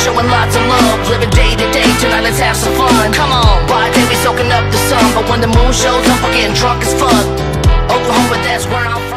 showing lots of love, living day to day. Tonight let's have some fun. Come on. By day we soaking up the sun, but when the moon shows up, we're getting drunk as fuck. Oklahoma, that's where I'm from.